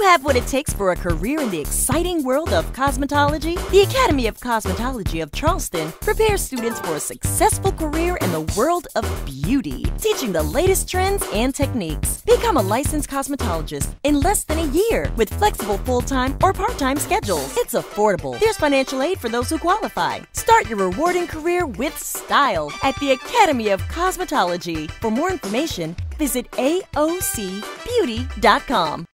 have what it takes for a career in the exciting world of cosmetology? The Academy of Cosmetology of Charleston prepares students for a successful career in the world of beauty, teaching the latest trends and techniques. Become a licensed cosmetologist in less than a year with flexible full-time or part-time schedules. It's affordable. There's financial aid for those who qualify. Start your rewarding career with style at the Academy of Cosmetology. For more information, visit aocbeauty.com.